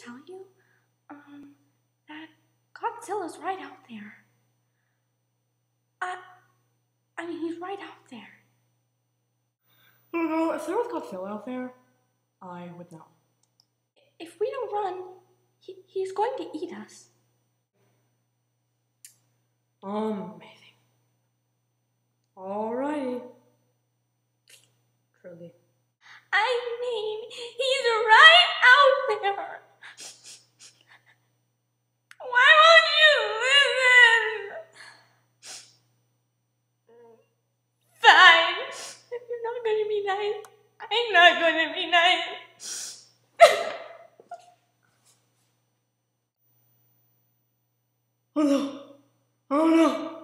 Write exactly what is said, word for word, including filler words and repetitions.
tell you, um, that Godzilla's right out there. I, I mean, he's right out there. I don't know, if there was Godzilla out there, I would know. If we don't run, he, he's going to eat us. Amazing. Alrighty. Curly. I mean, he's right out there. Why won't you listen? Fine. If you're not going to be nice, I'm not going to be nice. Oh no. Oh no.